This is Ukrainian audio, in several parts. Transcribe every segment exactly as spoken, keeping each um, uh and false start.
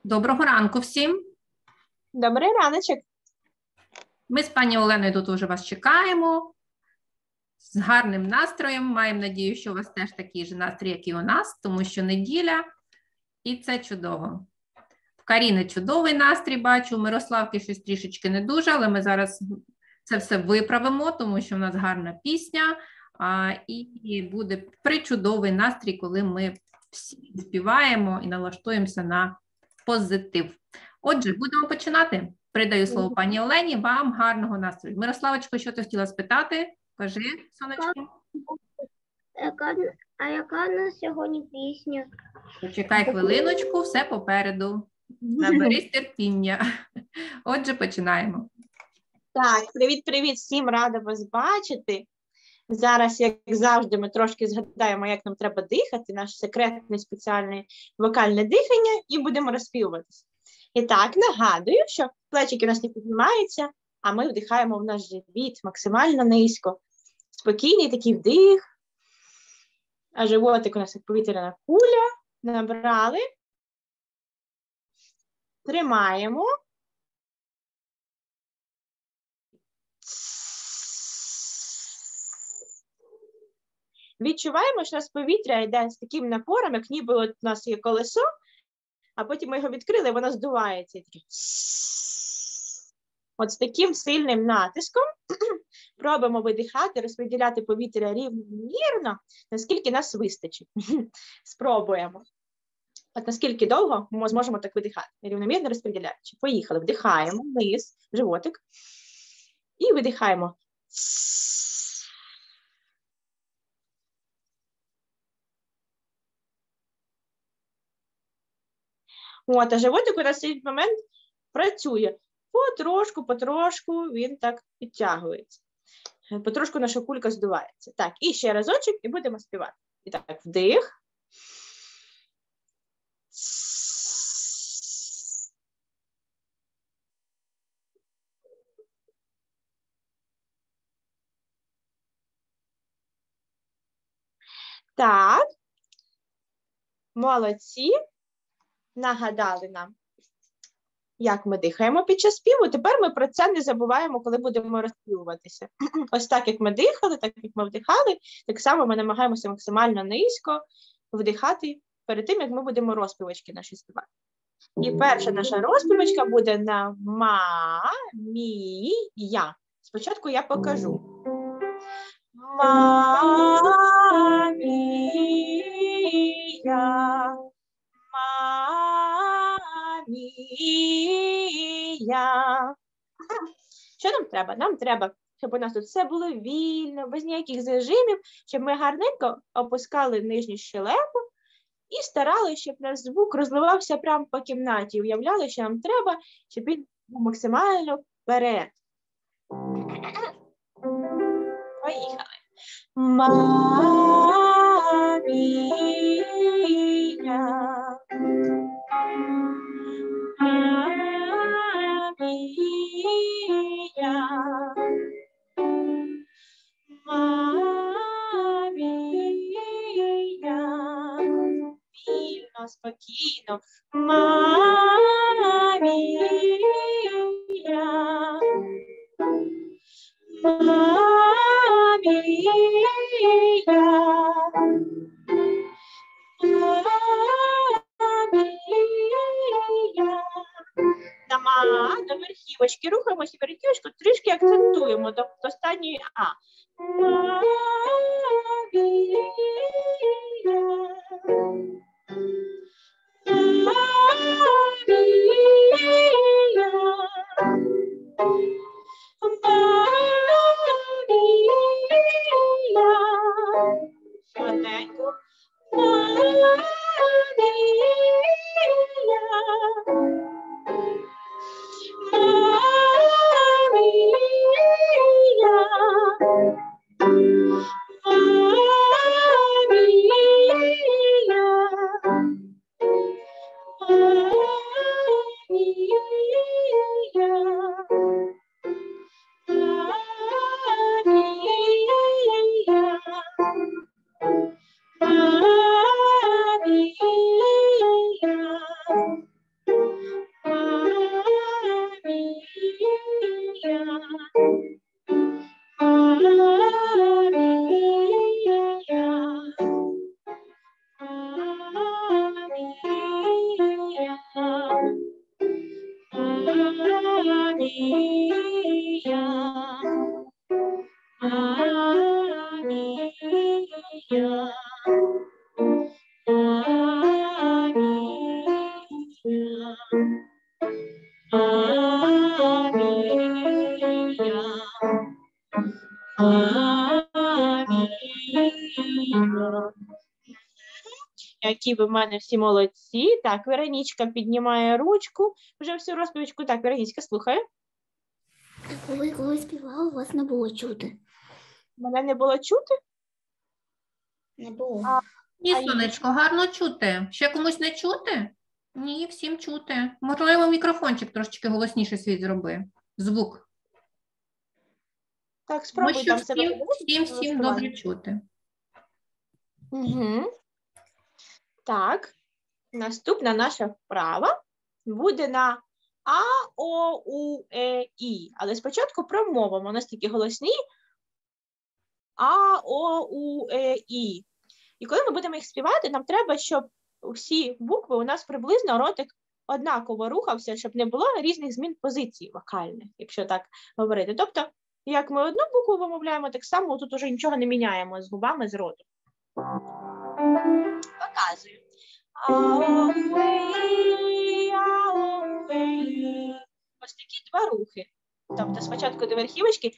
Доброго ранку всім. Добрий раночок. Ми з пані Оленою тут уже вас чекаємо. З гарним настроєм. Маємо надію, що у вас теж такий же настрій, як і у нас, тому що неділя, і це чудово. В Каріни чудовий настрій, бачу, у Мирославки щось трішечки не дуже, але ми зараз це все виправимо, тому що в нас гарна пісня, а, і буде причудовий настрій, коли ми всі співаємо і налаштуємося на позитив. Отже, будемо починати. Передаю слово пані Олені, вам гарного настрою. Мирославочко, що ти хотіла спитати? Кажи, сонечко. Яка, а яка у нас сьогодні пісня? Почекай хвилиночку, все попереду. Наберись терпіння. Отже, починаємо. Так, привіт-привіт, всім рада вас бачити. Зараз, як завжди, ми трошки згадаємо, як нам треба дихати, наше секретне спеціальне вокальне дихання, і будемо розспівуватися. І так, нагадую, що плечики у нас не піднімаються, а ми вдихаємо в наш живіт максимально низько. Спокійний такий вдих, а животик у нас як повітряна куля. Набрали, тримаємо. Відчуваємо, що у нас повітря йде з таким напором, як ніби от у нас є колесо, а потім ми його відкрили, і воно здувається. От з таким сильним натиском пробуємо видихати, розподіляти повітря рівномірно, наскільки нас вистачить. Спробуємо. От наскільки довго ми зможемо так видихати, рівномірно розподіляючи. Поїхали. Вдихаємо вниз, животик. І видихаємо. От, а животик у нас в цей момент працює. Потрошку, потрошку він так підтягується. Потрошку наша кулька здувається. Так, і ще разочок, і будемо співати. І так, вдих. Так. Молодці. Нагадали нам, як ми дихаємо під час співу. Тепер ми про це не забуваємо, коли будемо розспівуватися. Ось так, як ми дихали, так як ми вдихали, так само ми намагаємося максимально низько вдихати перед тим, як ми будемо розпівочки наші співати. І перша наша розпівочка буде на ма, мі, я. Спочатку я покажу. Ма, мі, я. Мія. Що нам треба? Нам треба, щоб у нас тут все було вільно, без ніяких зажимів, щоб ми гарненько опускали нижню щелепу і старалися, щоб наш звук розливався прямо по кімнаті. Уявляли, що нам треба, щоб він був максимально вперед. Поїхали. Мамія. Мамія, мамія, вільно, спокійно, мамія, мамія. До верхівочки рухаємося, верхівочку трішки акцентуємо до, до останньої А. Мамія. Швиденько. Мамія. Які ви в мене всі молодці. Так, Веронічка піднімає ручку. Вже всю розповідку. Так, Веронічка, слухаю. Коли, коли співала, вас не було чути. Мене не було чути? Не було. А, Ні, а сонечко, гарно чути. Ще комусь не чути? Ні, всім чути. Можливо, мікрофончик трошечки голосніше свій зроби. Звук. Так, Тому спробуй що там себе всім, всім, всім добре чути. Угу. Так, наступна наша вправа буде на А, О, У, Е, І. Але спочатку промовимо, настільки голосні. А, О, У, Е, І. І коли ми будемо їх співати, нам треба, щоб всі букви у нас приблизно ротик однаково рухався, щоб не було різних змін позицій вокальних, якщо так говорити. Тобто, як ми одну букву вимовляємо, так само тут уже нічого не міняємо з губами, з ротом. Показую. Ось такі два рухи. Тобто спочатку до верхівочки.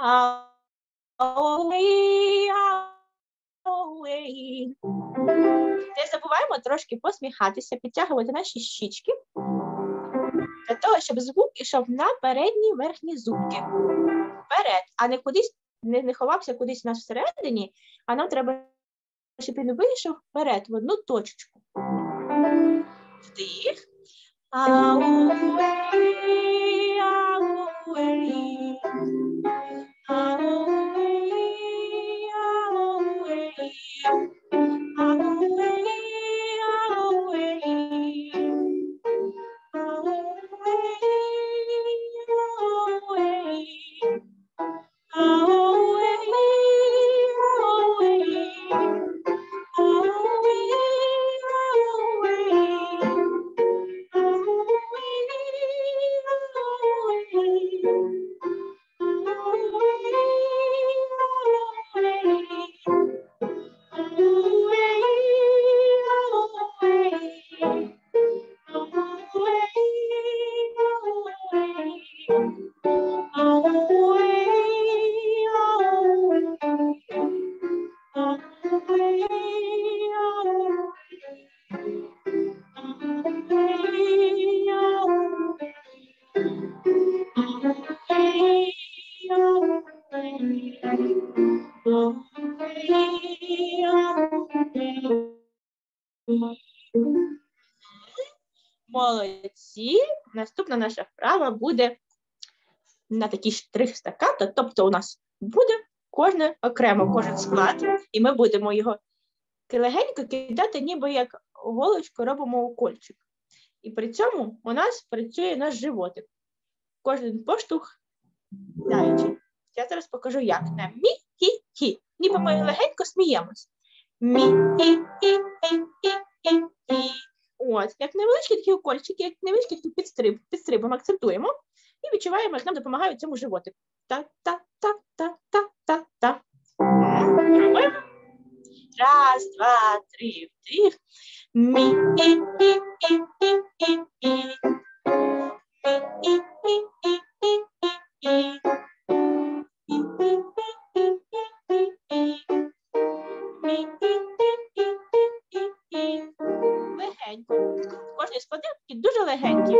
Не забуваємо трошки посміхатися, підтягувати наші щічки, для того, щоб звук ішов на передні верхні зубки. Вперед, а не кудись, не, не ховався кудись у нас всередині, а нам треба, щоб він вийшов вперед, в одну точечку. Вдих. Ауей, ауей. Ауей, ауей. Ауей, ауей. Молодці. Наступна наша вправа буде на такий штрих стаккато, тобто у нас буде кожне окремо, кожен склад, і ми будемо його легенько кидати, ніби як голочку робимо укольчик. І при цьому у нас працює наш животик. Кожен поштовх даючи. Я зараз покажу, як. На мі-хі-хі. Ніби ми легенько сміємось. Мі-хі-хі-хі-хі-хі. От, як невеличкі такі укольчики, як невеличкі такі підстриб, підстрибуємо, акцентуємо і відчуваємо, як нам допомагають цьому животику. Та-та-та-та-та-та-та. Пробуємо. Раз, два, три, вдих. Мі-хі-хі-хі-хі-хі. Мі-хі-хі-хі-хі-хі. Легенько. Кожні складинки дуже легенькі.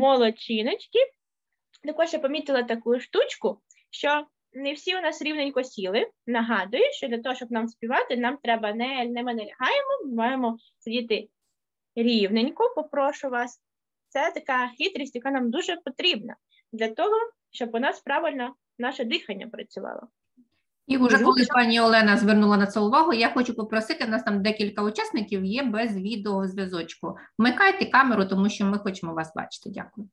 Молодчиночки. Також я помітила таку штучку, що не всі у нас рівненько сіли. Нагадую, що для того, щоб нам співати, нам треба не, не ми не лягаємо, ми маємо сидіти рівненько, попрошу вас. Це така хитрість, яка нам дуже потрібна для того, щоб у нас правильно наше дихання працювало. І вже коли пані Олена звернула на це увагу, я хочу попросити, у нас там декілька учасників є без відеозв'язочку. Вмикайте камеру, тому що ми хочемо вас бачити. Дякую.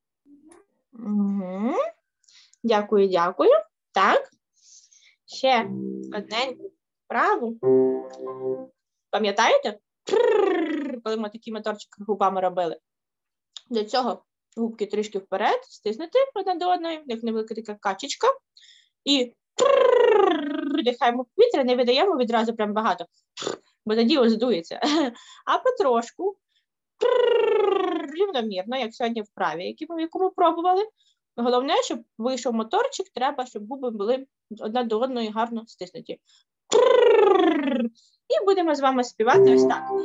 Угу. Дякую, дякую. Так, ще одненьку вправу. Пам'ятаєте? Коли ми такі моторчик губами робили. Для цього губки трішки вперед, стиснути одна до одної, як невелика така качечка. І вдихаємо повітря, не видаємо відразу прям багато, бо тоді ось здується. А потрошку, рівномірно, як сьогодні в вправі, яку ми пробували. Головне, щоб вийшов моторчик, треба, щоб губи були одна до одної гарно стиснуті. І будемо з вами співати ось так.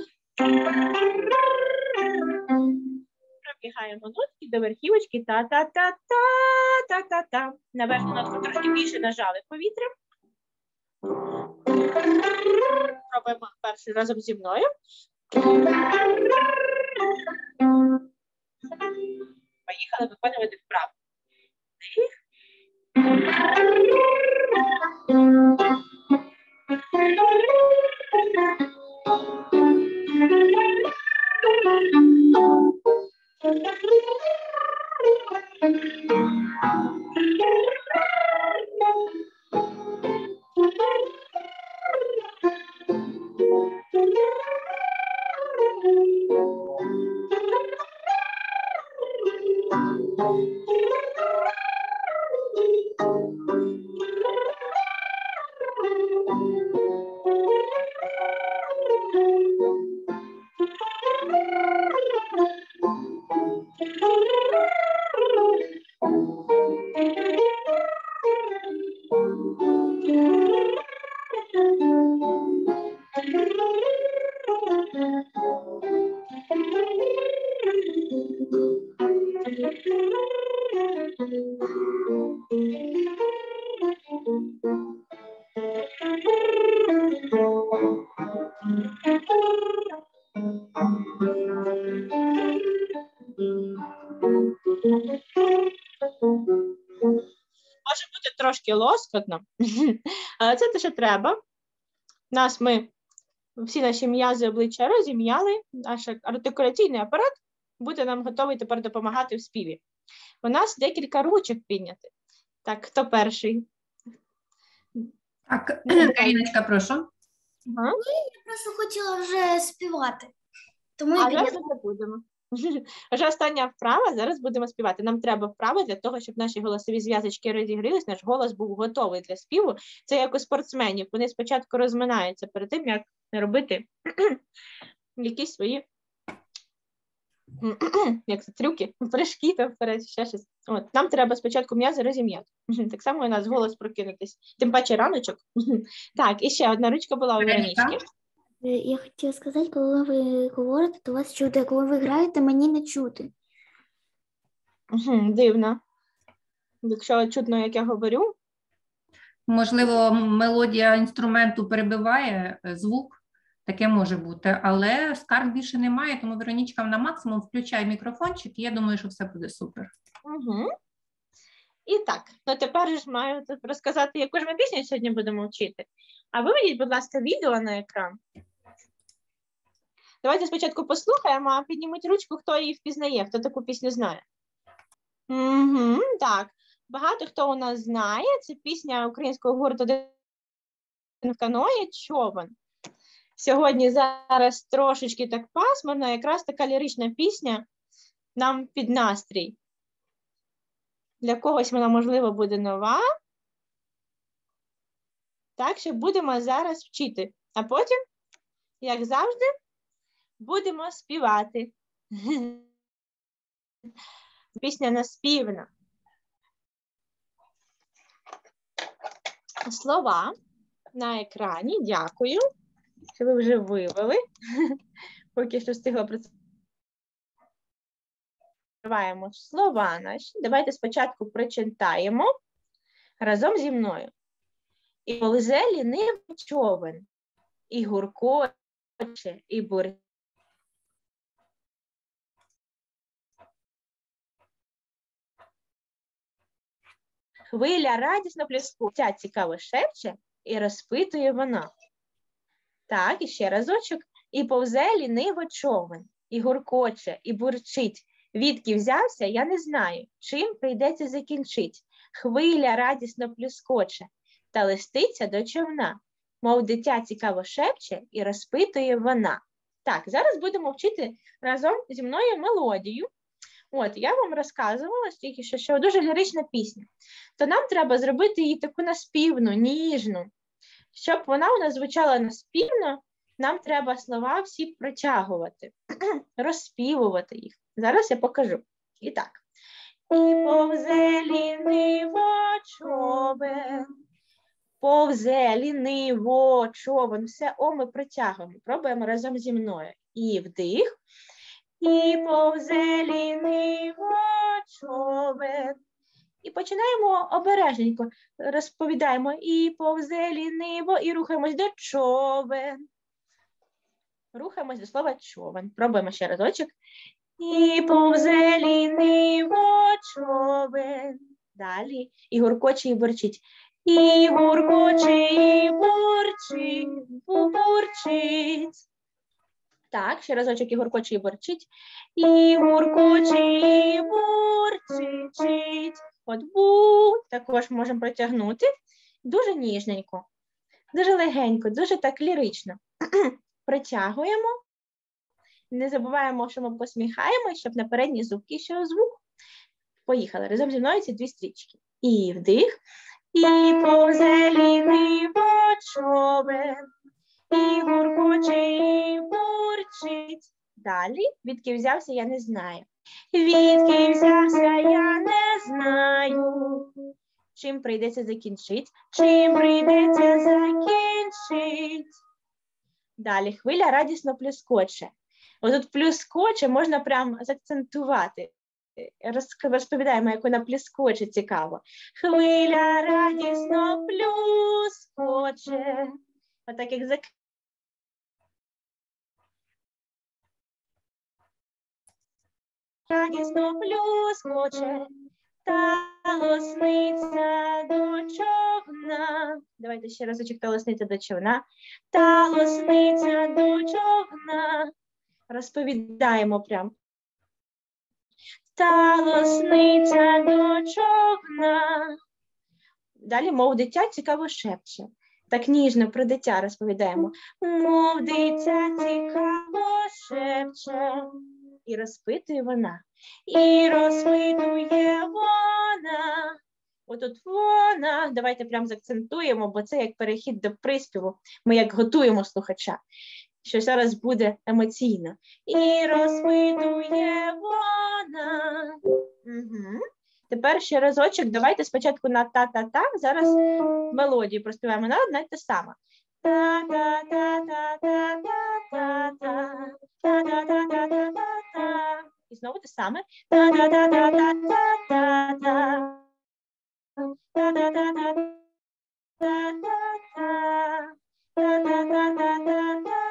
Пробігаємо нотки до верхівочки. Та-та-та-та-та-та-та. На верхню нотку трошки більше нажали повітря. Робимо перший разом зі мною. Поїхали виконувати вправу. Може бути трошки лоскотно, але це те, що треба. Нас ми, всі наші м'язи обличчя розім'яли, наш артикуляційний апарат буде нам готовий тепер допомагати в співі. У нас декілька ручок підняти. Так, хто перший? Так, Каріночка, прошу. Ага. Я просто хотіла вже співати. Тому А я зараз не будемо. Вже остання вправа, зараз будемо співати. Нам треба вправа для того, щоб наші голосові зв'язочки розігрілись, наш голос був готовий для співу. Це як у спортсменів. Вони спочатку розминаються перед тим, як робити якісь свої як це, трюки, прыжки, там вперед, ще щось. От, нам треба спочатку м'язи розім'яти. Так само у нас голос прокинутись. Тим паче раночок. Так, і ще одна ручка була у Веронічки. Я хотіла сказати, коли ви говорите, то вас чути, а коли ви граєте, мені не чути. Угу, дивно. Якщо чутно, як я говорю. Можливо, мелодія інструменту перебиває звук, таке може бути, але скарг більше немає, тому Веронічка на максимум включає мікрофончик, і я думаю, що все буде супер. Угу. І так, ну тепер ж маю розказати, яку ж ми пісню сьогодні будемо вчити. А виведіть, будь ласка, відео на екран. Давайте спочатку послухаємо, а підніміть ручку, хто її впізнає, хто таку пісню знає. Угу, так, багато хто у нас знає. Це пісня українського гурту «Один в каної» «Човен». Сьогодні зараз трошечки так пасмурно, якраз така лірична пісня нам під настрій. Для когось вона, можливо, буде нова. Так що будемо зараз вчити. А потім, як завжди, будемо співати. Пісня наспівна. Слова на екрані. Дякую, що ви вже вивели. Поки що встигла про це Відкриваємо слова наші. Давайте спочатку прочитаємо разом зі мною. І повзе лінивий човен, і гуркоче, і бурчить. Хвиля радісно плескоче, цікаво шепче, і розпитує вона. Так, і ще разочок. І повзе ліниво човен, і гуркоче, і бурчить. Відки взявся, я не знаю, чим прийдеться закінчить. Хвиля радісно плескоче, та листиться до човна. Мов дитя цікаво шепче, і розпитує вона. Так, зараз будемо вчити разом зі мною мелодію. От, я вам розказувала тільки що, що дуже лірична пісня. То нам треба зробити її таку наспівну, ніжну. Щоб вона у нас звучала наспівно, нам треба слова всі протягувати, розспівувати їх. Зараз я покажу. І так. І повзе ліниво човен, повзе ліниво човен. Все О ми протягуємо. Пробуємо разом зі мною. І вдих. І повзе ліниво човен. І починаємо обережненько. Розповідаємо. І повзе ліниво, і рухаємось до човен. Рухаємось до слова човен. Пробуємо ще разочок. І повзе ліниво човен. Далі. І гуркоче, і бурчить. І гуркоче, і бурчить, бурчить. Так, ще разочок і гуркоче, і бурчить. І гуркоче, і бурчить. От бу також можемо протягнути. Дуже ніжненько, дуже легенько, дуже так лірично. Притягуємо. Не забуваємо, що ми посміхаємося, щоб на передні зубки йшов звук. Поїхали. Разом зі мною ці дві стрічки. І вдих. І повзе ліниво човен, і гуркоче, і бурчить. Далі. Відки взявся, я не знаю. Відки взявся, я не знаю. Чим прийдеться закінчить? Чим прийдеться закінчить? Далі. Хвиля радісно плескоче. Отут плескоче можна прям заакцентувати. Розповідаємо, як вона плескоче, цікаво. Хвиля радісно плескоче. Отак як зак... Радісно плескоче, та лосниться до човна. Давайте ще разочок, та лосниться до човна. Та лосниться до човна. Розповідаємо прям. Та лосниться до човна. Далі, мов дитя цікаво шепче. Так ніжно про дитя розповідаємо. Мов дитя цікаво шепче. І розпитує вона. І розпитує вона. Отут вона. Давайте прям заакцентуємо, бо це як перехід до приспіву. Ми як готуємо слухача. Що зараз буде емоційно. І розпитує вона. Угу. Тепер ще разочок. Давайте спочатку на та-та-та. Зараз мелодію проспіваємо на одне те саме. Та-та-та-та-та-та-та. Та-та-та-та-та-та. І знову те саме. Та-та-та-та-та-та. Та-та-та-та-та-та. Та-та-та-та-та-та.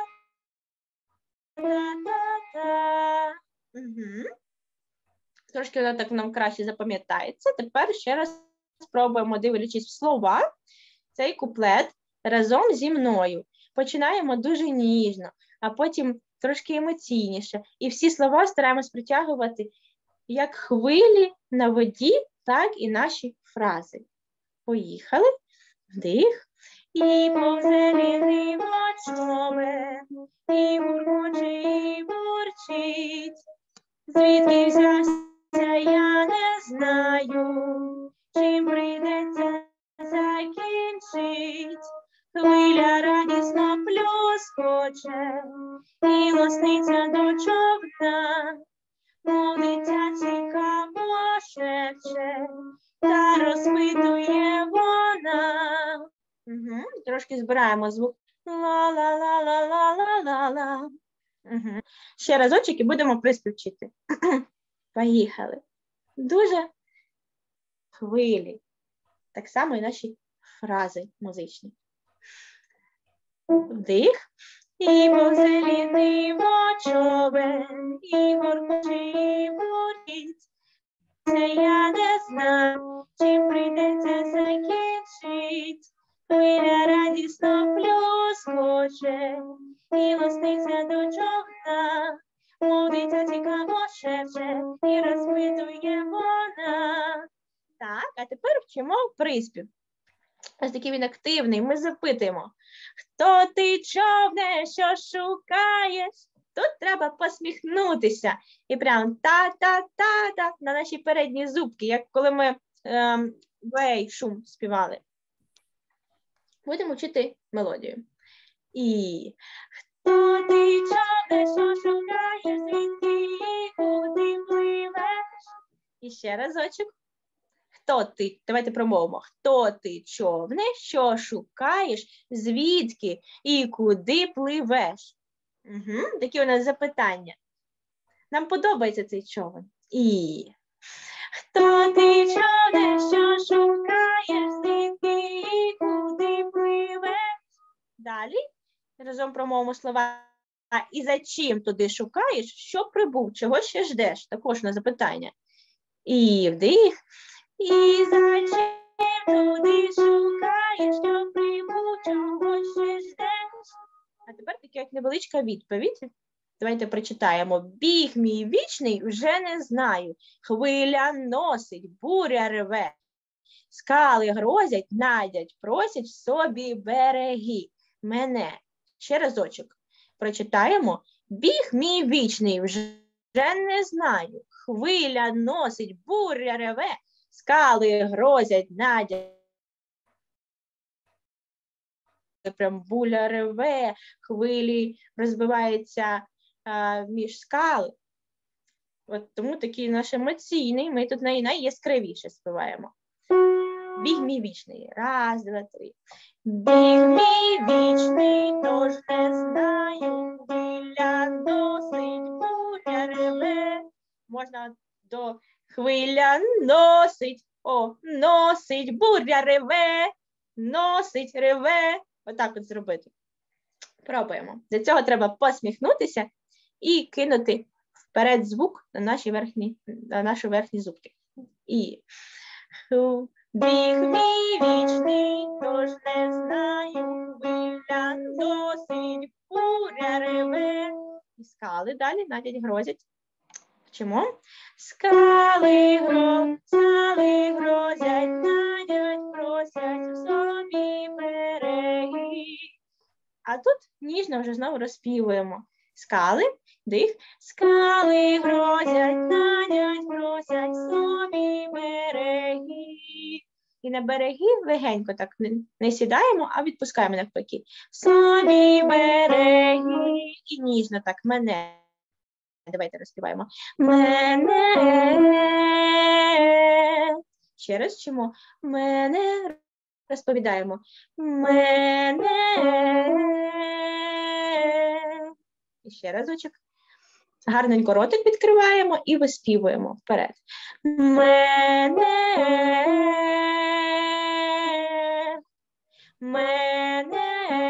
Угу. Трошки воно так нам краще запам'ятається. Тепер ще раз спробуємо, дивлячись в слова, цей куплет разом зі мною. Починаємо дуже ніжно, а потім трошки емоційніше. І всі слова стараємось притягувати як хвилі на воді, так і наші фрази. Поїхали. Вдих. І повзе ліниво човен, і гуркоче, і бурчить. Звідки взявся, я не знаю, чим прийдеться закінчить. Хвиля радісно плескоче, і лосниться до човна. Мов дитя цікаво шепче, та розпитує вона. Угу. Трошки збираємо звук. Ла-ла-ла-ла-ла-ла-ла-ла. Угу. Ще разочок і будемо приспів вчити. Поїхали. Дуже хвилі. Так само і наші фрази музичні. Вдих. І позелений човен, і горкочий буркіт. Це я не знаю, чим прийдеться закінчить. Хвиля радісно плюскоче, і лосниться до човна. Мовиться цікаво шепче, і розпитує вона. Так, а тепер вчимо приспів. Ось такий він активний. Ми запитуємо. Хто ти, човне, що шукаєш? Тут треба посміхнутися. І прям та-та-та-та на наші передні зубки, як коли ми ем, вей, шум співали. Будемо вчити мелодію. І хто ти, човне, що шукаєш, звідки і куди пливеш? І ще разочок. Хто ти? Давайте промовимо. Хто ти, човне, що шукаєш, звідки і куди пливеш? Угу. Такі у нас запитання. Нам подобається цей човен. І хто ти, човне, що шукаєш, звідки і куди пливеш? Далі разом промовимо слова. І за чим туди шукаєш, що прибув, чого ще ждеш? Також на запитання. І вдих. І за чим туди шукаєш, що прибув, чого ще ждеш? А тепер таке як невеличка відповідь. Давайте прочитаємо. Біг мій вічний вже не знаю. Хвиля носить, буря реве. Скали грозять, надять, просять в собі береги. Мене. Ще разочок. Прочитаємо. Біг мій вічний вже не знаю. Хвиля носить, буря реве. Скали грозять, надять. Прям буля реве, хвилі розбиваються а, між скал. От тому такий наш емоційний, ми тут най найяскравіше співаємо. Біг мій вічний. Раз, два, три. Біг мій вічний, тож не знаю, хвиля носить, буря реве. Можна до хвиля носить, о, носить, буря реве, носить, реве. Отак от зробити. Пробуємо. Для цього треба посміхнутися і кинути вперед звук на наші верхні, на наші верхні зубки. І біг мій вічний, тож не знаю, хвиля носить, буря реве. І скали далі, надять, грозять. Вчимо. Скали грозять, скали грозять, надять, просять в собі береги. А тут ніжно вже знову розпівуємо. Скали, дих. Скали грозять, надять, просять в собі береги. І на береги легенько так не, не сідаємо, а відпускаємо навпаки. В собі береги. І ніжно так мене. Давайте розпіваємо. Мене. Ще раз вчимо. Мене. Розповідаємо. Мене. І ще разочок. Гарненько ротик відкриваємо і виспівуємо вперед. Мене. Мене.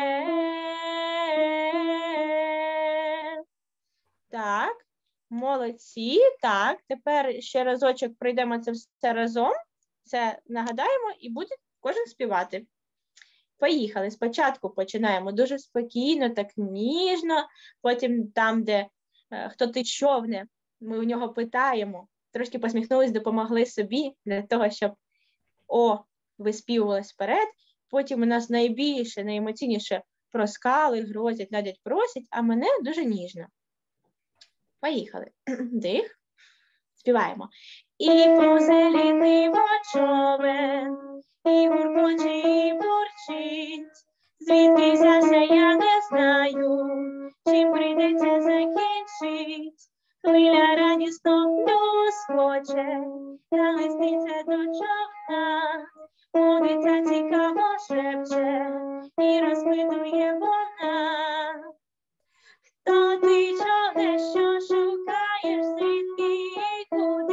Так. Молодці. Так, тепер ще разочок пройдемо це все разом. Це нагадаємо і буде кожен співати. Поїхали. Спочатку починаємо дуже спокійно, так ніжно. Потім там, де е, хто ти човне, ми у нього питаємо. Трошки посміхнулись, допомогли собі для того, щоб О виспівувалось вперед. Потім у нас найбільше, найемоційніше про скали, грозять, надять, просять, а мене дуже ніжно. Поїхали. Дих. Співаємо. І позелений човен, і гуркоче, і бурчить. Звідки взявся, я не знаю, чим прийдеться закінчить. Хвиля радісно плюскоче, та листиться до човна. Мовиться цікаво шепче, і розпитує вона. Хто ти, човне, що шукаєш, звідки і куди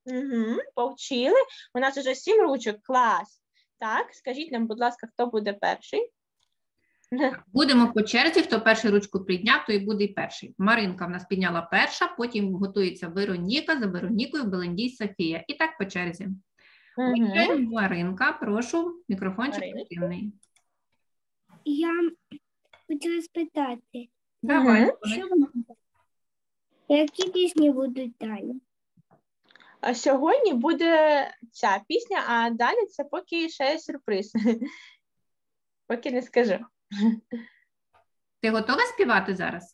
Угу, повчили. У нас вже сім ручок, клас. Так, скажіть нам, будь ласка, хто буде перший? Будемо по черзі, хто першу ручку підняв, той буде і перший. Маринка в нас підняла перша, потім готується Вероніка, за Веронікою Белендій Софія. І так по черзі. Угу. Отже, Маринка, прошу, мікрофончик Марина. активний. Я хотіла спитати, Давай. Мгм. Олег. які пісні будуть далі? А сьогодні буде ця пісня, а далі це поки ще сюрприз. Поки не скажу. Ти готова співати зараз?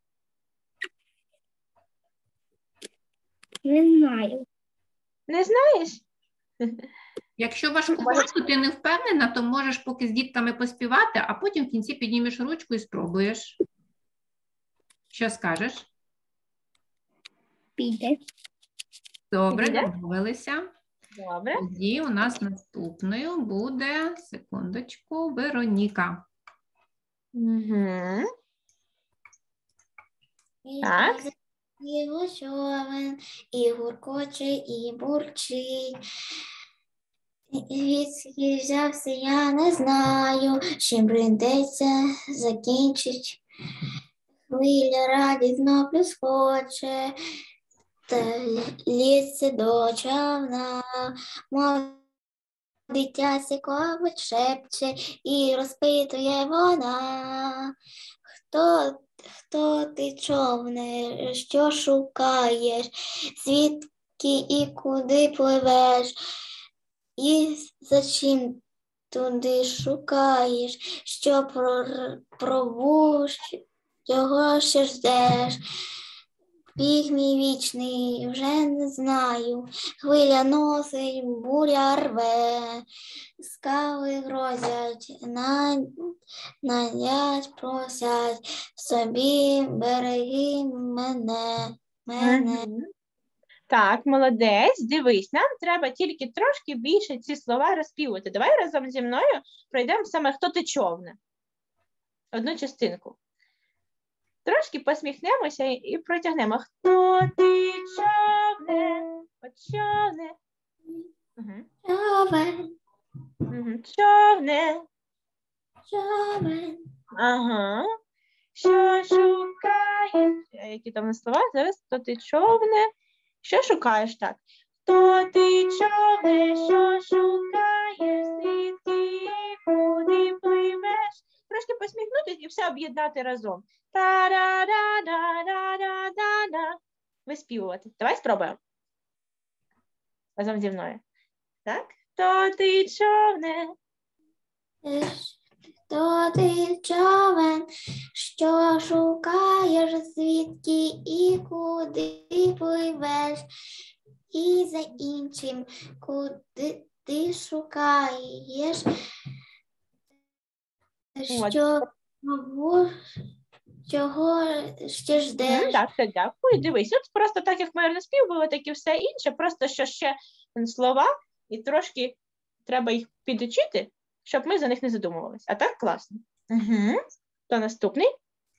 Не знаю. Не знаєш? Якщо важкувато, то ти не впевнена, то можеш поки з дітками поспівати, а потім в кінці піднімеш ручку і спробуєш. Що скажеш? Піде. Добре, Піде? домовилися. Добре. Тоді у нас наступною буде, секундочку, Вероніка. Угу. Так. І човен, і гуркоче, і бурчить. Звідки взявся, я не знаю, чим прийдеться закінчить. Хвиля радісно плюскоче, та лється до човна, мов дитя сікавить шепче, і розпитує вона. Хто, хто ти, човне, що шукаєш, звідки і куди пливеш, і за чим туди шукаєш, що пробув, його ще ждеш. Біг мій вічний, вже не знаю, хвиля носить, буря рве, скали грозять, надять, просять, собі береги мене, мене. Мгм. Так, молодець, дивись, нам треба тільки трошки більше ці слова розпівувати. Давай разом зі мною пройдемо саме «Хто ти, човне». Одну частинку. Трошки посміхнемося і- і протягнемо. Хто ти, човне? От човне. Угу. Човен, Угу. Човне. човен, Ага. Що шукаєш? А які там у нас слова? Зараз хто ти, човне? Що шукаєш так? Хто ти, човне, що шукаєш, звідки і куди пливеш? Трошки посміхнутися і все об'єднати разом. Та-да-да-да-да-да-да. Виспівувати. Давай спробуємо. Разом зі мною. Так? Хто ти, човне? хто ти, човен, що шукаєш, звідки і куди пливеш, і за іншим, куди ти шукаєш, От. що чого ще Мгм, ждеш. Так, все, дякую. Дивись, от просто так, як ми розпівували, так і все інше, просто що ще слова, і трошки треба їх підучити, щоб ми за них не задумувалися. А так класно. Угу. То наступний.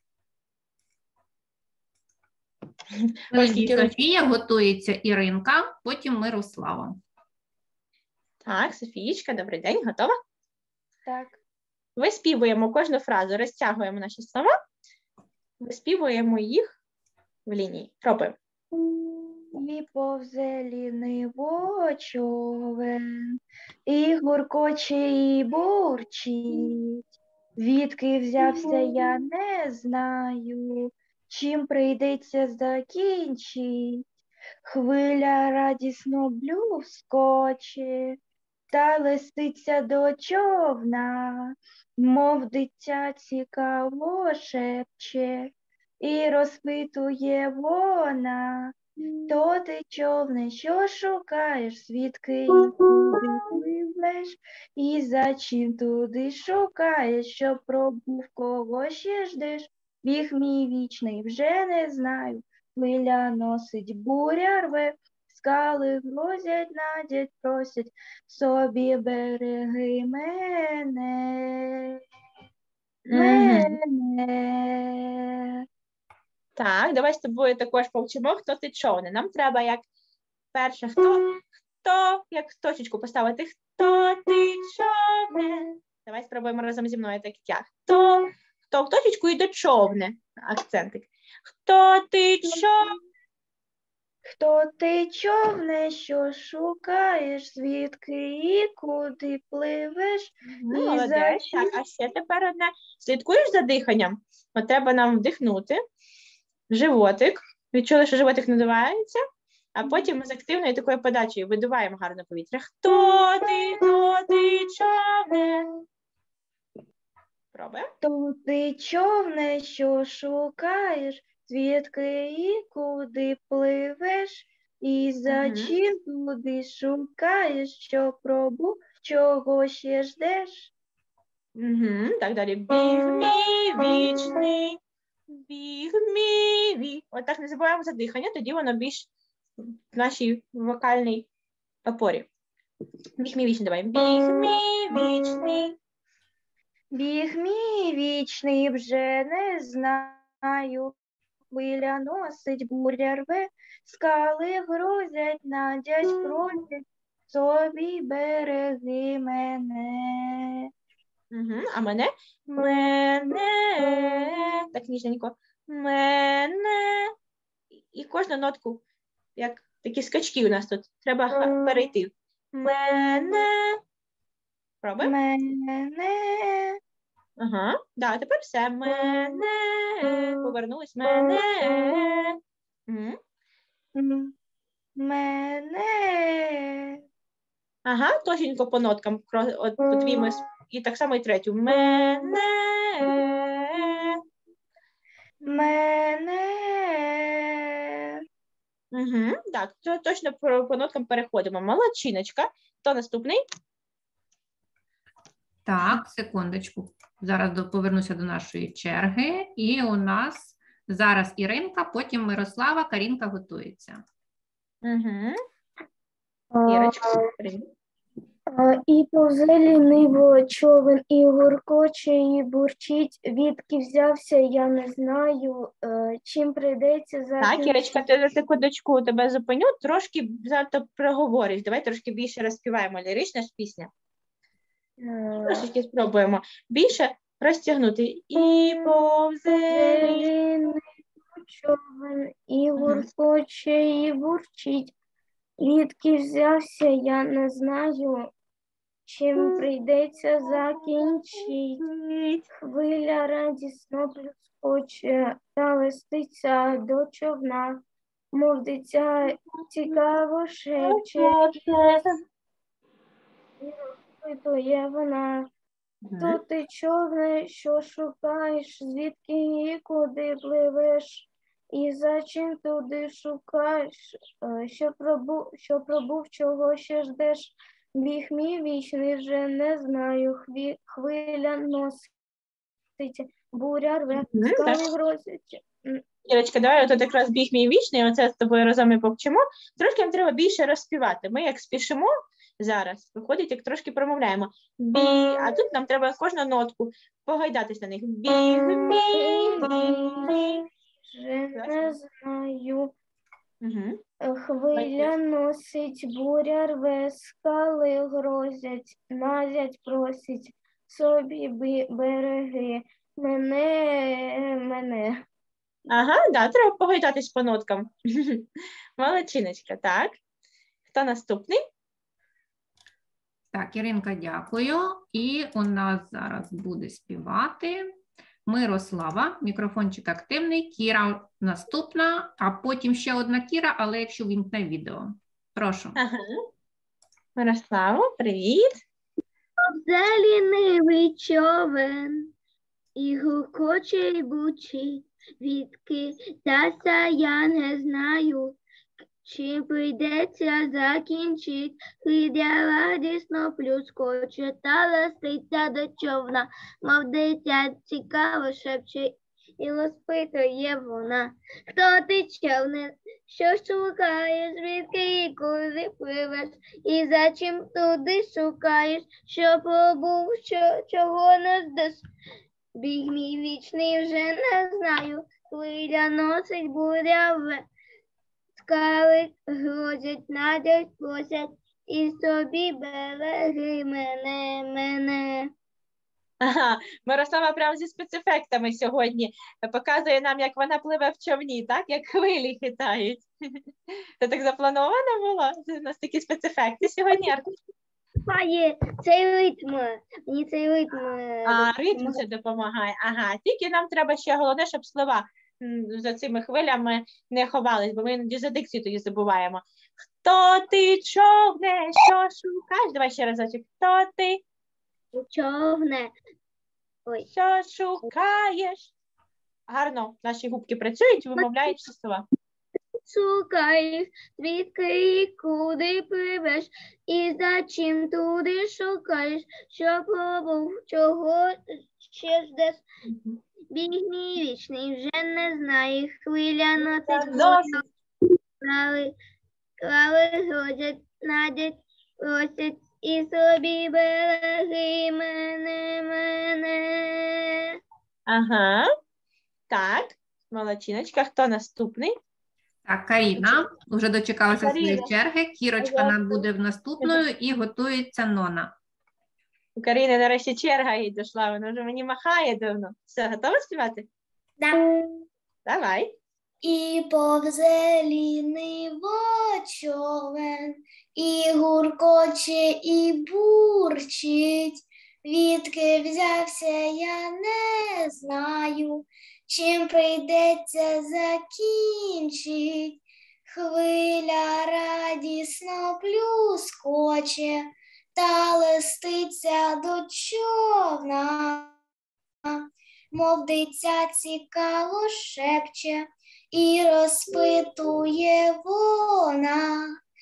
Белендій скільки Софія, готується Іринка, потім Мирослава. Так, Софієчка, добрий день, готова? Так. Виспівуємо кожну фразу, розтягуємо наші слова, виспівуємо їх в лінії. Пробуємо. І повзе ліниво човен, і гуркоче, і бурчить. Звідки взявся, я не знаю, чим прийдеться закінчить. Хвиля радісно блюскоче, та лисиця до човна, мов дитя цікаво шепче, і розпитує вона. Хто ти, човне, що шукаєш, звідки і куди пливеш, і за чим туди шукаєш, щоб пробув, кого ще ждеш. Біг мій вічний, вже не знаю, хвиля носить, буря рве, скали грозять, надять, просять, собі береги мене, мене. Так, давай з тобою також повчимо, хто ти, човне. Нам треба як Перше, хто, хто, як точечку поставити, хто ти човне. Давай спробуємо разом зі мною, так як я. Хто, хто в точечку і до човне. Акцентик. Хто ти човне? Хто ти човне, що шукаєш, звідки і куди пливеш? Ну, І молодець. за Так, а ще тепер одне. Слідкуєш за диханням? От треба нам вдихнути. Животик. Відчули, що животик надувається. А потім з активною такою подачею видуваємо гарне повітря. Хто ти, хто ти човне? Пробуємо. Хто ти човне, що шукаєш, звідки і куди пливеш? І за Мгм. чим туди шукаєш, що пробу, чого ще ждеш? Угу. Так далі. Біг мій вічний, біг мій вічний. Отак не забуваємо за дихання, тоді воно більш в нашій вокальній опорі. Біг мій вічний, давай. Біг мій вічний. Біг мій вічний вже не знаю, хвиля носить, буря рве, скали грузять, надять, просять, собі береги мене. Угу. А мене? Мене. Так ніжненько. Мене. І кожну нотку, як такі скачки у нас тут. Треба ха- перейти. Мене. Пробуємо? Мене. Ага. Да, а тепер все. Мене. Повернулись. Мене. Угу. М- Мене. Ага, точенько по ноткам. кро- От, по твоїм ос- і так само і третю. Мене. Мене. Угу. Так, то точно по, по ноткам переходимо. Молодчиночка. Хто наступний? Так, секундочку. Зараз до- повернуся до нашої черги. І у нас зараз Іринка, потім Мирослава, Карінка готується. Угу. Ірочка, привіт. І повзе ліниво човен, і гуркоче, і бурчить. Відки взявся, я не знаю, е, чим прийдеться Так, закінчити. Ірочка, ти за секундочку тебе зупиню. Трошки завтра проговориш. Давай трошки більше розпіваємо. Лірична ж пісня. Е, Трошечки спробуємо. Більше розтягнути. І повзе. Зелений човен, і гуркоче, і бурчить. Відки взявся, я не знаю, чим прийдеться закінчить. Хвиля радісно плюскоче та листиться до човна, мов дитя цікаво шепче, і розпитує вона. Хто ти, човне, що шукаєш, звідки і куди пливеш, і за чим туди шукаєш, Е, що пробув, що пробув, чого ще ждеш. Біг мій вічний вже не знаю, хві, хвиля носить, буря рве, Мгм, скали так. грозять. Ірочка, давай от якраз біг мій вічний, оце з тобою разом і повчимо. Трошки нам треба більше розспівати. Ми як спішимо зараз, виходить, як трошки промовляємо. Бі, а тут нам треба кожну нотку погайдатись на них. Біг мій вічний. Вже не знаю, Угу. хвиля носить, буря рве, скали грозять, назять просять, собі би- береги мене, мене. Ага, да, треба погайдатись по ноткам. Молодчиночка, так. Хто наступний? Так, Іринка, дякую. І у нас зараз буде співати Мирослава, мікрофончик активний, Кіра наступна, а потім ще одна Кіра, але якщо вімкне відео. Прошу. Ага. Мирослава, привіт. Зелений човен, і гуркоче, і бучить, відки взявся, я не знаю, чим прийдеться закінчить. Хвиля радісно плюскоче та ластиться до човна, мов дитя цікаво шепче, і розпитує вона. Хто ти, човне, що шукаєш, звідки і куди пливеш, і за чим туди шукаєш, що пробув, що, чого не ждеш. Біг мій вічний вже не знаю, хвиля носить, буря рве, скали грозять, надять просять, і собі береги мене, мене. Ага, Мирослава прямо зі спецефектами сьогодні показує нам, як вона пливе в човні, так? Як хвилі хитають. Це так заплановано було? Це у нас такі спецефекти сьогодні. Має цей ритм, мені цей ритм. е, А, ритм допомагає. це допомагає. Ага, тільки нам треба ще головне, щоб слова м, за цими хвилями не ховались, бо ми іноді за дикцію тоді забуваємо. Хто ти, човне, що шукаєш? Давай ще разочок. Хто ти, Човне. Ой. що шукаєш? Гарно наші губки працюють, вимовляють всі слова. Шукаєш, звідки і куди пливеш, і за чим туди шукаєш, що пробув, чого ще ждеш. Біг мій вічний вже не знає, хвиля носить Досить. крали, крали грозять, надять, просять, і собі береги мене, мене. Ага. Так, молодчиночка. Хто наступний? Так, Каріна вже дочекалася своєї Каріна. черги. Кірочка нам буде в наступною і готується Нона. У Каріни нарешті черга їй дійшла, вона вже мені махає давно. Все, готова співати? Да. Давай. І повзе ліниво човен, і гуркоче, і бурчить. Відки взявся, я не знаю, чим прийдеться закінчить. Хвиля радісно плюскоче, та листиться до човна. Мов дитя цікаво шепче, і розпитує вона.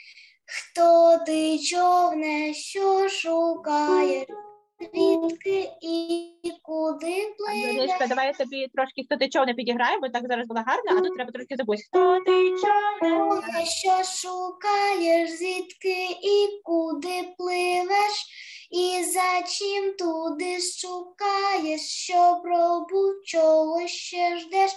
Хто ти, човне, що шукаєш, звідки і куди пливеш? Андрійська, давай я тобі трошки хто ти човне підіграє, бо так зараз було гарно, а тут треба трошки забути. Хто ти човне? Що шукаєш, звідки і куди пливеш, і за чим туди шукаєш, що пробув, чого ще ждеш.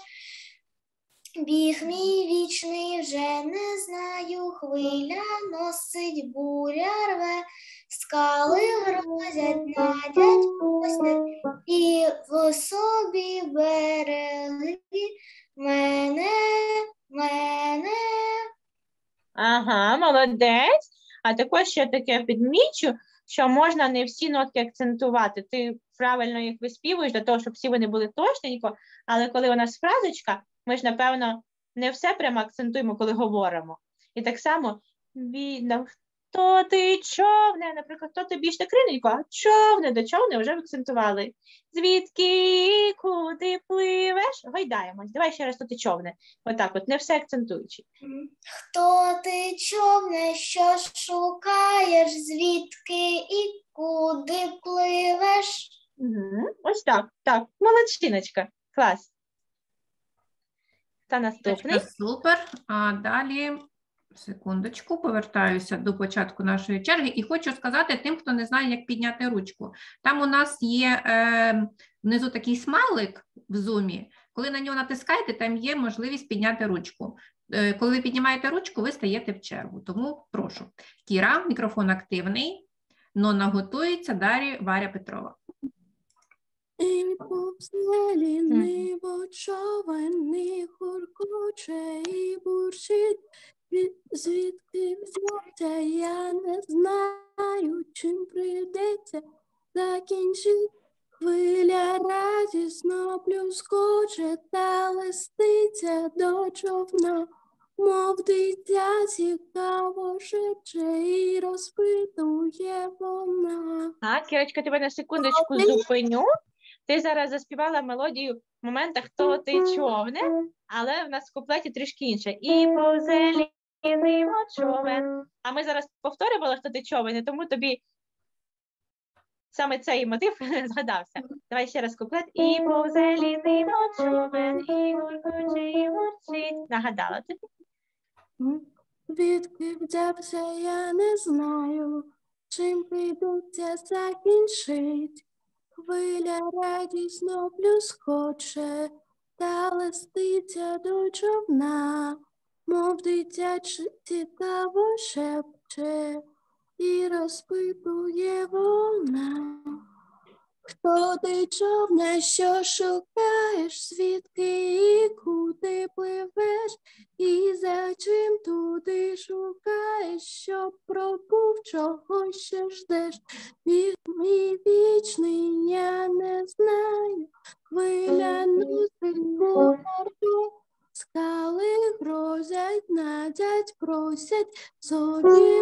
Біг мій вічний вже не знаю, хвиля носить, буря рве, скали грозять, надять, просять, і в собі береги мене, мене. Ага, молодець. А також ще таке підмічу, що можна не всі нотки акцентувати. Ти правильно їх виспівуєш для того, щоб всі вони були точненько, але коли у нас фразочка, ми ж, напевно, не все прямо акцентуємо, коли говоримо. І так само, відно, хто ти, човне, наприклад, хто ти більш так рівненько, а човне, до човне вже акцентували. Звідки і куди пливеш? Гойдаємось. Давай ще раз, хто ти, човне. Отак от, не все акцентуючи. Хто ти, човне, що шукаєш, звідки і куди пливеш? Угу. Ось так, так, молодчиночка, клас. Та наступний. Це супер. А далі, секундочку, повертаюся до початку нашої черги і хочу сказати тим, хто не знає, як підняти ручку. Там у нас є е, внизу такий смайлик в зумі. Коли на нього натискаєте, там є можливість підняти ручку. Е, коли ви піднімаєте ручку, ви стаєте в чергу. Тому прошу. Кіра, мікрофон активний. Нона готується, далі Варя Петрова. І повзе ліниво човен, і гуркоче, і бурчить. Від- Звідки взявся, я не знаю, чим прийдеться закінчить. Хвиля радісно плюскоче, та листиться до човна. Мов дитя цікаво шепче, і розпитує вона. Так, Кірочка, тебе на секундочку зупиню. Ти зараз заспівала мелодію в моментах «Хто ти, човне», але в нас в куплеті трішки інше. І повзе ліниво човен. А ми зараз повторювали «Хто ти, човен», і тому тобі саме цей мотив згадався. Давай ще раз куплет. І повзе ліниво човен, і гуркоче, і бурчить. Нагадала тобі? Відки взявся, я не знаю, чим прийдеться закінчить. Хвиля радісно плюскоче, та листиться до човна. мов дитяче цікаво шепче, і розпитує вона. Хто ти, човне, що шукаєш, звідки і куди пливеш, і за чим туди шукаєш, щоб пробув, чого ще ждеш. Біг мій вічний, я не знаю, хвиля носить борту, скали грозять, надять, просять, собі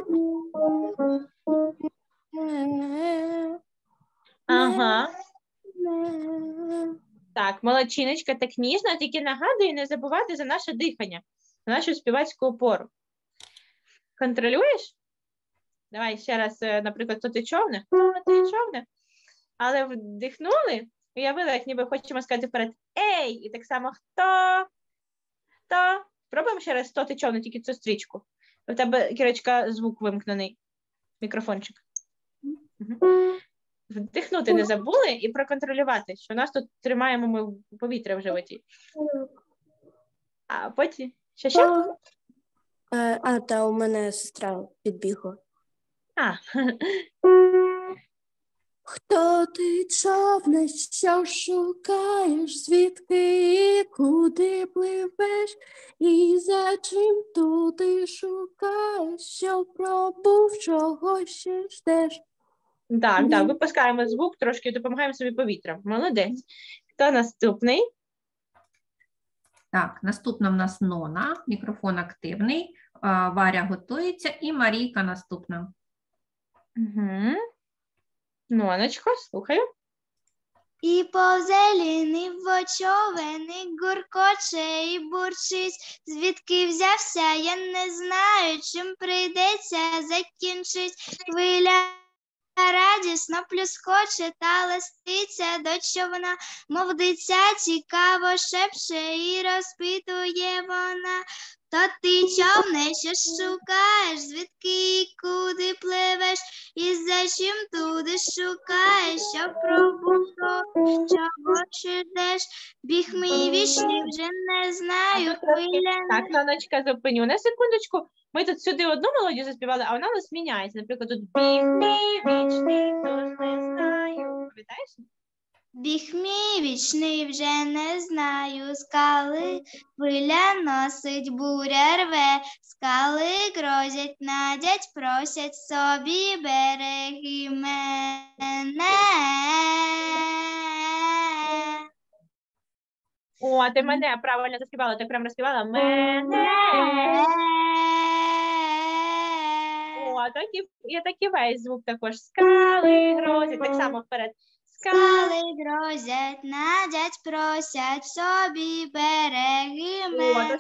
Ага. не. Так, молодчиночка, так ніжно, тільки нагадую не забувати за наше дихання, за нашу співацьку опору. Контролюєш? Давай ще раз, е, наприклад, хто ти човне? Хто ти човне? Але вдихнули, уявили, як ніби хочемо сказати вперед «Ей!» І так само «Хто? Хто?» Пробуємо ще раз «Хто ти човне?» Тільки цю стрічку. У тебе, Кірочка, звук вимкнений. Мікрофончик. Угу. Вдихнути не забули і проконтролювати, що нас тут тримаємо ми повітря в животі. А потім... Що ще? Е, А, та у мене сестра підбігла. А. Хто ти, човне, що шукаєш, звідки і куди пливеш, і за чим туди шукаєш, що пробув, чого ще ждеш. Так, так, випускаємо звук, трошки допомагаємо собі повітрям. Молодець. Хто наступний? Так, наступна в нас Нона, мікрофон активний, а, Варя готується і Марійка наступна. Угу. Ноночко, слухаю. І повзе ліниво човен, і гуркоче, і бурчить. Звідки взявся, я не знаю, чим прийдеться закінчить. Хвиля радісно плюскоче та листиться до човна, мов дитя цікаво шепче, і розпитує вона. То ти, човне, що шукаєш, звідки і куди пливеш, і за чим туди шукаєш, що пробув, чого ще ждеш. Біг мій вічний, вже не знаю, хвиля. Так, Ноночка, зупиню на секундочку. Ми тут сюди одну мелодію заспівали, а вона у нас міняється. Наприклад, тут біг мій вічний, тож не знаю. Пам'ятаєш? Біг мій вічний, вже не знаю, скали хвиля носить, буря рве, скали грозять, надять, просять собі береги мене. О, ти мене правильно заспівала, ти прям розспівала мене. О, так і, і так і весь звук також. Скали грозять, так само вперед. Скали грозять, надять, просять собі береги мене.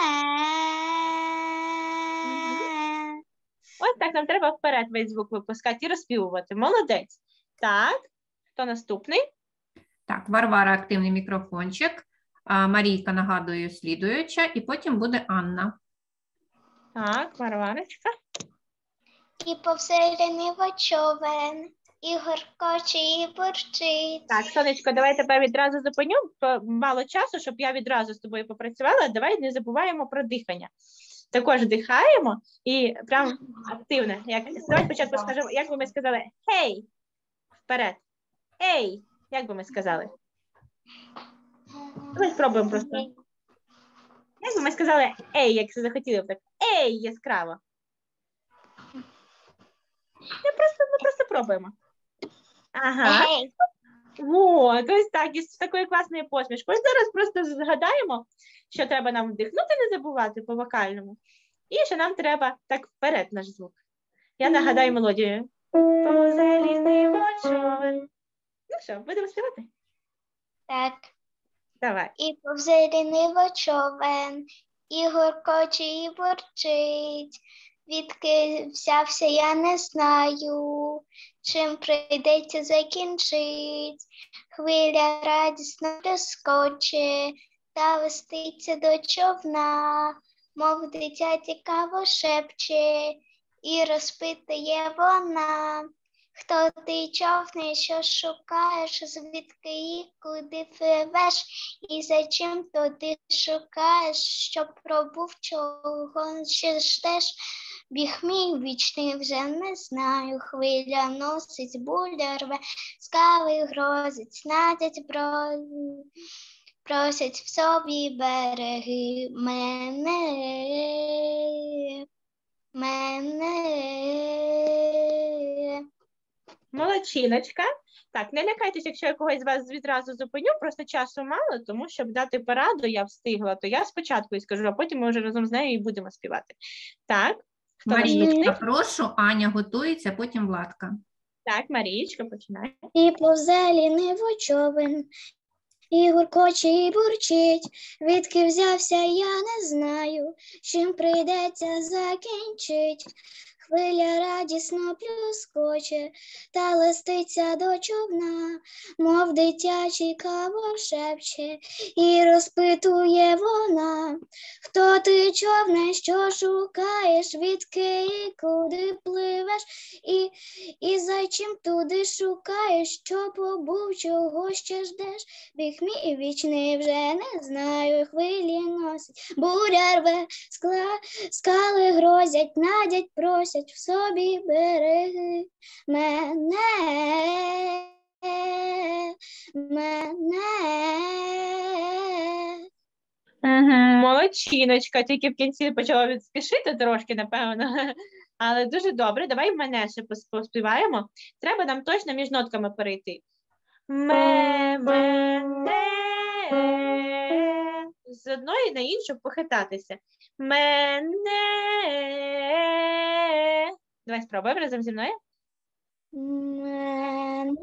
Ось так, нам треба вперед весь звук випускати і розспівувати. Молодець. Так, хто наступний? Так, Варвара активний мікрофончик, а, Марійка, нагадую, слідуюча, і потім буде Анна. Так, Варварочка. І повзе ліниво човен, і горкоче, і бурчить. Так, Сонечко, давай тебе відразу зупиню. Бо мало часу, щоб я відразу з тобою попрацювала. Давай не забуваємо про дихання. Також дихаємо і прям активно. Як, давай спочатку скажемо, як би ми сказали «Хей!» Вперед. «Ей!» Як би ми сказали? Давай спробуємо просто. Як би ми сказали «Ей!» Як захотіли б так. «Ей!» Яскраво. Ми просто, ми просто пробуємо. Ага. Ей. Вот, ось так, із такою класною посмішкою. Зараз просто згадаємо, що треба нам вдихнути, не забувати по вокальному. І що нам треба так вперед наш звук. Я нагадаю мелодію. Позалізний човен. Ну що, будемо співати? Так. Давай. І повзе ліниво човен, і гуркоче, і бурчить. Відки взявся, я не знаю, чим прийдеться закінчить. Хвиля радісно плескоче, та листиться до човна, мов дитя цікаво шепче, і розпитує вона. Хто ти човний, що шукаєш, звідки і куди пливеш, і за чим то ти шукаєш, щоб пробув, чого ще ждеш. Біг мій вічний вже не знаю, хвиля носить, буря рве, скали грозить, снадять броні, просять в собі береги мене, мене. Молодчиночка. Так, не лякайтеся, якщо я когось з вас відразу зупиню, просто часу мало, тому щоб дати пораду, я встигла, то я спочатку і скажу, а потім ми вже разом з нею і будемо співати. Так, хто наступний? Марічка, прошу, Аня готується, потім Владка. Так, Марічка, починай. І повзе ліниво човен, і гуркоче, і бурчить, відки взявся, я не знаю, чим прийдеться закінчить. Хвиля радісно плюскоче, та листиться до човна, мов дитячий каво шепче, і розпитує вона. Хто ти, човне, що шукаєш, відки і куди пливеш, і, і за чим туди шукаєш, що побув, чого ще ждеш. Біг мій вічний вже не знаю, хвилі носить, буря рве, скла, скали грозять, надять, просять в собі береги мене, мене. Угу, молодчиночка, тільки в кінці почала відспішити трошки, напевно. Але дуже добре, давай мене ще пос- поспіваємо. Треба нам точно між нотками перейти. Ме, мене. З одної на іншу похитатися. Мене. Давай спробуємо разом зі мною. Мене.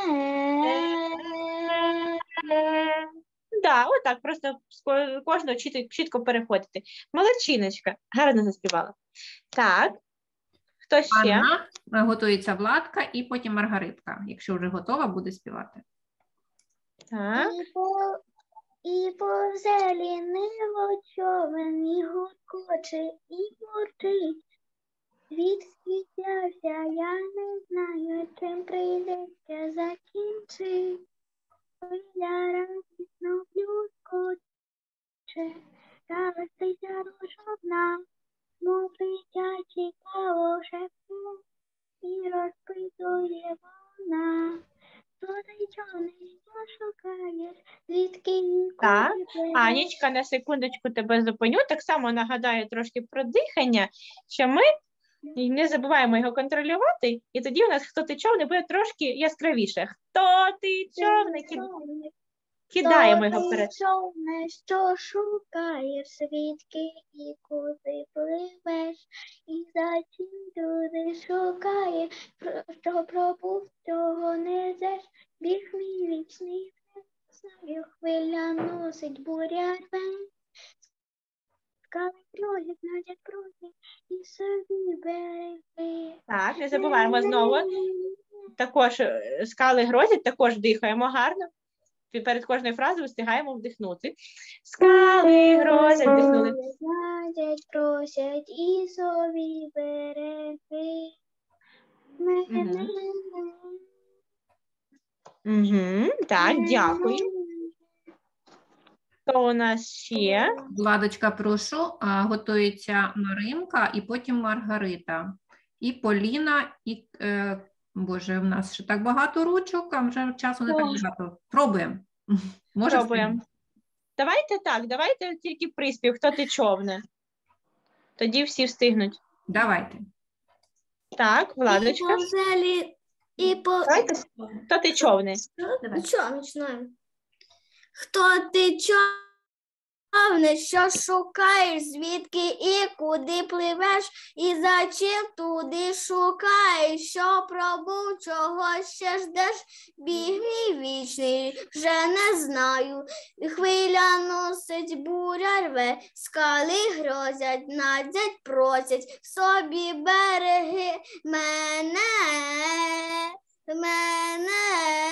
Да, отак, просто з ко- кожного чіт- чітко переходити. Молодчиночка, гарно заспівала. Так, хто ще? Анна, готується Владка і потім Маргаритка. Якщо вже готова, буде співати. Так. І, по, і повзе ліниво човен, і гуркоче, і бурчить. Звідки взявся, я не знаю, чим прийдеться закінчить. Хвиля радісно плюскоче, та листиться до човна, мов дитячий каво шепче, і розпитує вона. Хто ти, човний, що шукаєш, звідки і Так, куди пливеш? Анічка, на секундочку тебе зупиню. Так само нагадаю трошки про дихання, що ми не забуваємо його контролювати, і тоді у нас «Хто ти човне» буде трошки яскравіше. «Хто ти човне?» Ки- Кидаємо його вперед. Хто ти, човне, що шукаєш, звідки і куди пливеш, і за чим туди шукаєш, про- що пробув, цього не ждеш. Біг мій вічний вже знаю, хвиля носить, буря рве, скали грозять, надять просять, і собі береги. Так, не забуваємо знову. Також е, скали грозять, також дихаємо гарно. Пі- Перед кожною фразою встигаємо вдихнути. Скали грозять, вдихнули. Надять, просять і собі береги мене. Угу, так, дякую. Хто у нас ще? Владочка, прошу, а, готується Маринка і потім Маргарита. І Поліна, і, е, Боже, в нас ще так багато ручок, а вже часу не так Ох. багато. Пробуємо. Може, Пробуємо. Давайте так, давайте тільки приспів, хто ти човне. Тоді всі встигнуть. Давайте. Так, Владочка. І по... Давайте. Хто ти човне? Ну що, починаємо. Хто ти, човне, що шукаєш, звідки і куди пливеш, і за чим туди шукаєш, що пробув, чого ще ждеш, біг мій вічний, вже не знаю, хвиля носить, буря рве, скали грозять, надять, просять, в собі береги мене, мене.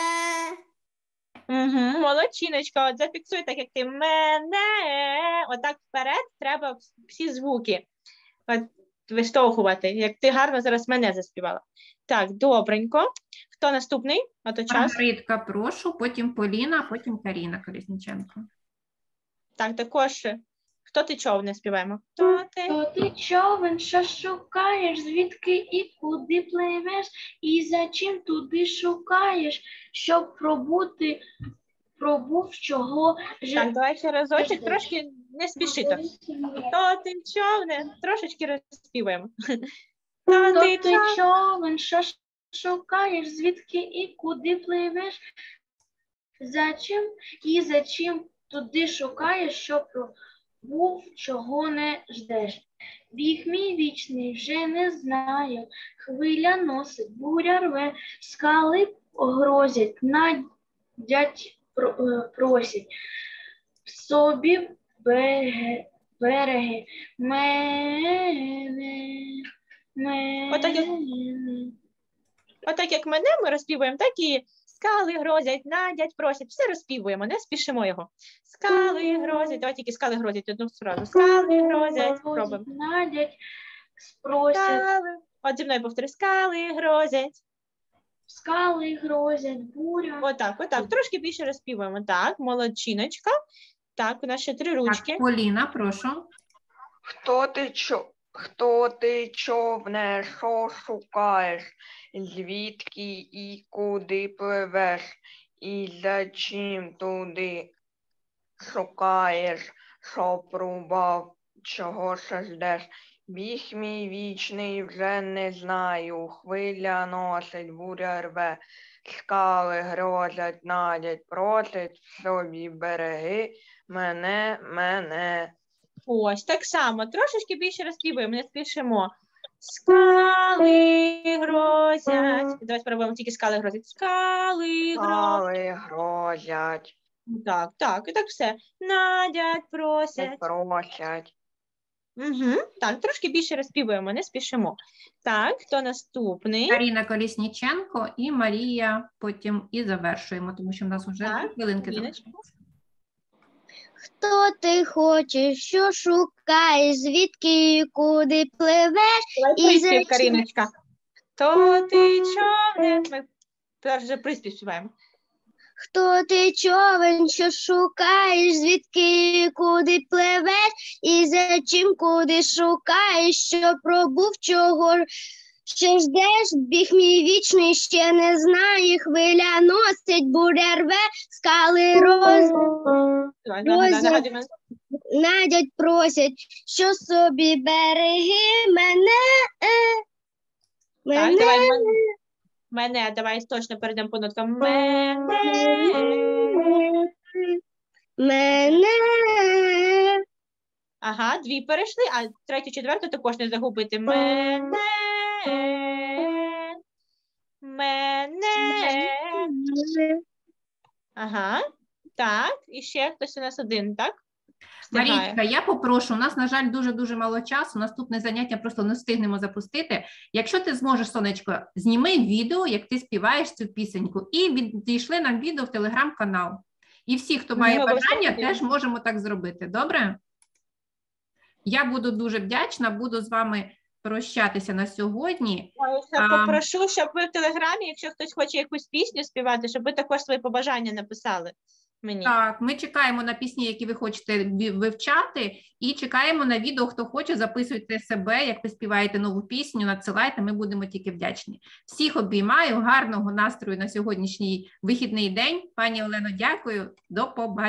Угу, молодчиночка, от зафіксуй так, як ти мене. Отак вперед треба всі звуки. От виштовхувати, як ти гарно зараз мене заспівала. Так, добренько. Хто наступний? А то час. Маргаритка, прошу, потім Поліна, потім Каріна Колісніченко. Так, також. Хто ти човне співаємо? Хто ти? То ти човен, що шукаєш, звідки і куди пливеш, і за чим туди шукаєш, щоб пробути, пробув чого ж... Так, давай ще разочок, трошки не спіши так. Хто ти човне? Трошечки розспіваємо. Хто То ти ти човне? човен, що шукаєш, звідки і куди пливеш, за чим і за чим туди шукаєш, щоб пробув, чого не ждеш. Біг мій вічний вже не знаю, хвиля носить, буря рве, скали грозять, надять, просять, в собі береги, береги мене, мене. Отак як, отак як мене ми розспівуємо, так і скали грозять, надять, просять. Все розспівуємо, не спішимо його. Скали грозять, давай тільки скали грозять одну фразу. Скали грозять, пробуємо. Надять, спросять, Скали. От зі мною повтори. Скали грозять. скали грозять, буря. Отак, отак. Трошки більше розспівуємо. Так, молодчиночка. Так, у нас ще три ручки. Так, Поліна, прошу. Хто ти, чо... Хто ти човне, що шукаєш, звідки і куди пливеш, і за чим туди шукаєш, що пробав, чого ще ждеш. Біг мій вічний вже не знаю, хвиля носить, буря рве, скали грозять, надять, просять, в собі береги мене, мене. Ось, так само. Трошечки більше розспівуємо, не спішимо. Скали грозять. Давай спробуємо тільки скали грозять. Скали грозять. Скали грозять, Так, так, і так все. Надять, просять. просять. Угу. Так, трошки більше розспівуємо, не спішимо. Так, хто наступний? Каріна Колісніченко і Марія потім і завершуємо, тому що в нас вже Так, дві хвилинки Ліночка. залишилось. Хто ти хочеш, що шукаєш, звідки і куди пливеш? Давай І приспів, зачем? Каріночка. Хто ти човне? Ми тепер вже приспів співаємо. Хто ти човен, що шукаєш, звідки і куди пливеш? І за чим куди шукаєш, що пробув, чого ще ждеш? Біг мій вічний ще не знає, хвиля носить, буря рве, скали роз... Давай, Роза. нагадуй мене. надять, просять, що собі береги мене. е, Так, Мене. давай мене. Мене, давай точно перейдемо по ноткам. Мене. Мене. Ага, дві перейшли, а третю, четверту також не загубити. Мене. Мене. Ага. Так, і ще хтось у нас один, так? Встигає. Марічка, я попрошу, у нас, на жаль, дуже-дуже мало часу, наступне заняття просто не встигнемо запустити. Якщо ти зможеш, сонечко, зніми відео, як ти співаєш цю пісеньку, і відійшли нам відео в телеграм-канал. І всі, хто має Ну, бажання, обов'язково. теж можемо так зробити. Добре? Я буду дуже вдячна, буду з вами прощатися на сьогодні. Ой, ще А, попрошу, щоб ви в Телеграмі, якщо хтось хоче якусь пісню співати, щоб ви також свої побажання написали мені. Так, ми чекаємо на пісні, які ви хочете ві- вивчати, і чекаємо на відео, хто хоче, записуйте себе, як ви співаєте нову пісню, надсилайте, ми будемо тільки вдячні. Всіх обіймаю, гарного настрою на сьогоднішній вихідний день. Пані Олено, дякую, до побачення.